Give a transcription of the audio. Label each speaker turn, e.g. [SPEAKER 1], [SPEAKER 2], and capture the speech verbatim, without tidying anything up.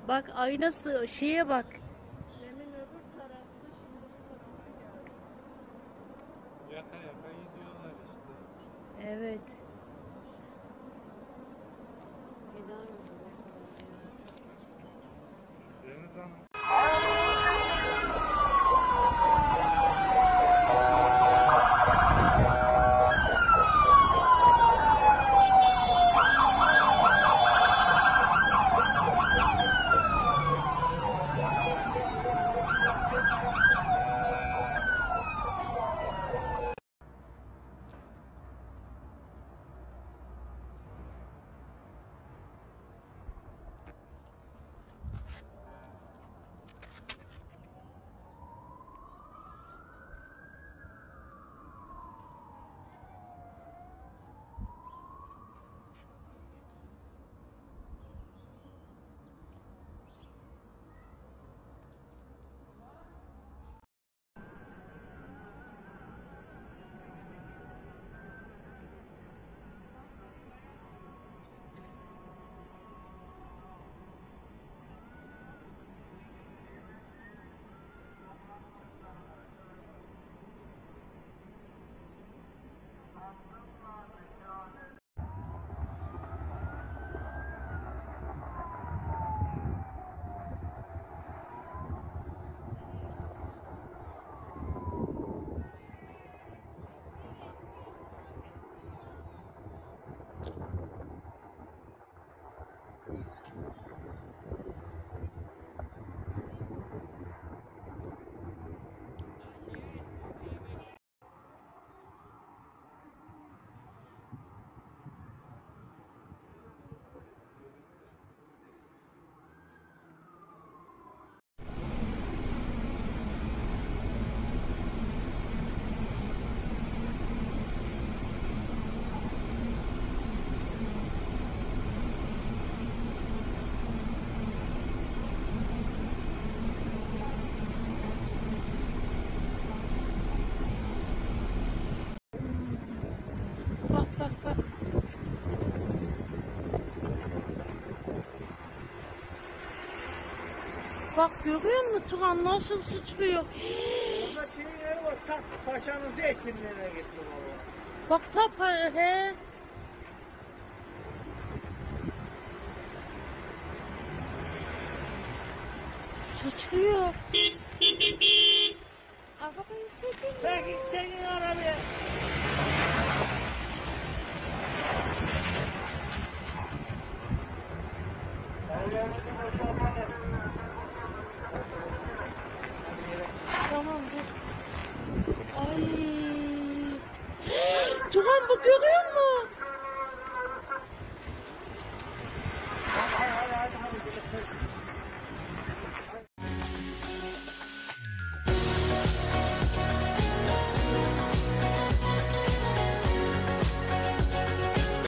[SPEAKER 1] Bak aynası şeye bak.
[SPEAKER 2] Demin öbür tarafta, şimdi bu tarafa geldi.
[SPEAKER 3] Yaka yaka gidiyorlar işte.
[SPEAKER 1] Evet.
[SPEAKER 3] Deniz Hanım.
[SPEAKER 1] Bak görüyor musun Turan nasıl sıçrıyor?
[SPEAKER 2] Burada şey ne var? Tak paşanın zeytinliğine gitti valla.
[SPEAKER 1] Bak tap he. Sıçrıyor. Arabayı çekin.
[SPEAKER 2] Çekin çekin arabayı.
[SPEAKER 1] Tamam dur. Ay. Turan bu görüyor musun?